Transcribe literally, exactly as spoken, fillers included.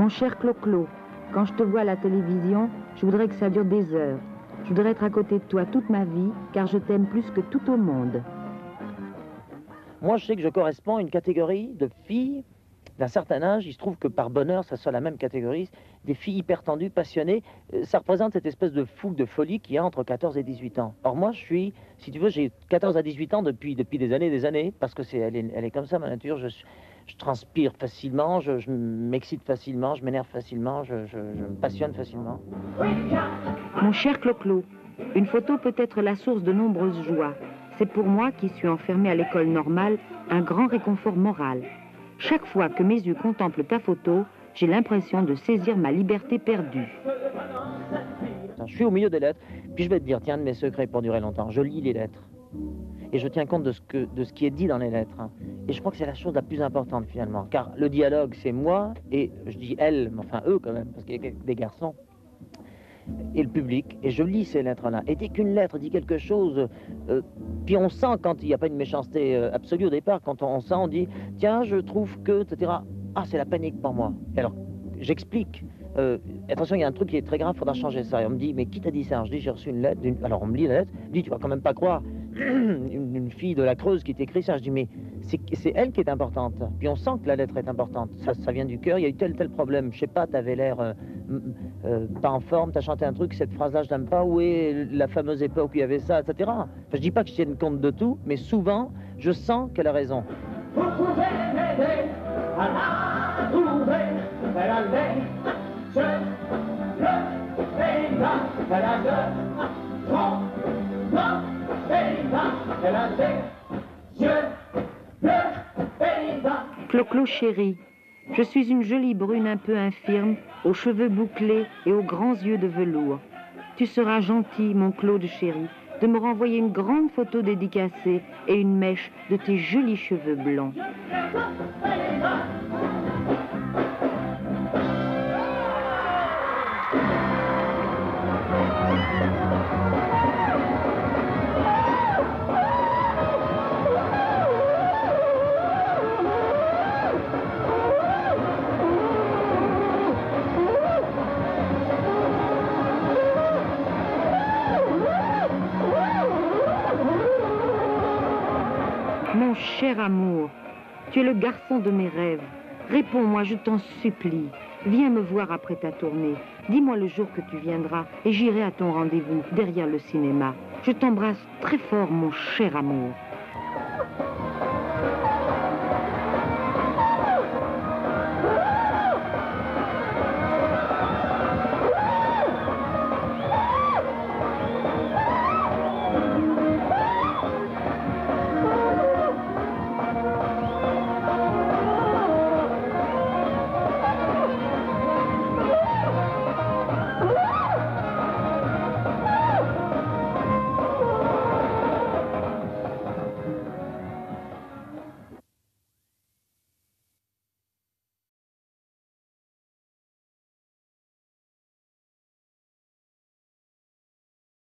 cher Clo-Clo, quand je te vois à la télévision, je voudrais que ça dure des heures. Je voudrais être à côté de toi toute ma vie, car je t'aime plus que tout au monde. Moi, je sais que je corresponds à une catégorie de filles d'un certain âge. Il se trouve que par bonheur, ça soit la même catégorie, des filles hyper tendues, passionnées. Ça représente cette espèce de fougue, de folie qui a entre quatorze et dix-huit ans. Or moi, je suis, si tu veux, j'ai quatorze à dix-huit ans depuis, depuis des années et des années, parce que c'est, elle, est, elle est comme ça, ma nature. Je, je transpire facilement, je, je m'excite facilement, je m'énerve facilement, je, je, je me passionne facilement. Mon cher Clo-Clo, une photo peut être la source de nombreuses joies. C'est pour moi, qui suis enfermée à l'école normale, un grand réconfort moral. Chaque fois que mes yeux contemplent ta photo, j'ai l'impression de saisir ma liberté perdue. Je suis au milieu des lettres, puis je vais te dire, tiens, un de mes secrets pour durer longtemps, je lis les lettres. Et je tiens compte de ce, que, de ce qui est dit dans les lettres. Hein. Et je crois que c'est la chose la plus importante finalement, car le dialogue, c'est moi, et je dis elle, mais enfin eux quand même, parce qu'il y a des garçons, et le public, et je lis ces lettres-là. Et dès qu'une lettre dit quelque chose, euh, puis on sent quand il n'y a pas une méchanceté euh, absolue au départ, quand on, on sent, on dit, tiens, je trouve que, et cetera. Ah, c'est la panique pour moi. Et alors, j'explique. Euh, attention, il y a un truc qui est très grave, il faudra changer ça. Et on me dit, mais qui t'a dit ça? Je dis, j'ai reçu une lettre. Alors on me lit la lettre, je dis, tu vas quand même pas croire une, une fille de la Creuse qui t'écrit ça. Je dis, mais c'est elle qui est importante. Puis on sent que la lettre est importante. Ça, ça vient du cœur, il y a eu tel tel problème. Je sais pas, t'avais l'air euh, euh, pas en forme, t'as chanté un truc, cette phrase-là, je t'aime pas. Où est la fameuse époque où il y avait ça, et cetera. Enfin, je dis pas que je tienne compte de tout, mais souvent, je sens qu'elle a raison. Vous pouvez m'aider à la trouver, elle a l'air. Je le paysan, elle a deux, trois, non, paysan, elle a deux, je le paysan. Clo-Clo chéri, je suis une jolie brune un peu infirme, aux cheveux bouclés et aux grands yeux de velours. Tu seras gentil, mon Claude chéri, de me renvoyer une grande photo dédicacée et une mèche de tes jolis cheveux blonds. Mon cher amour, tu es le garçon de mes rêves. Réponds-moi, je t'en supplie. Viens me voir après ta tournée. Dis-moi le jour que tu viendras et j'irai à ton rendez-vous derrière le cinéma. Je t'embrasse très fort, mon cher amour.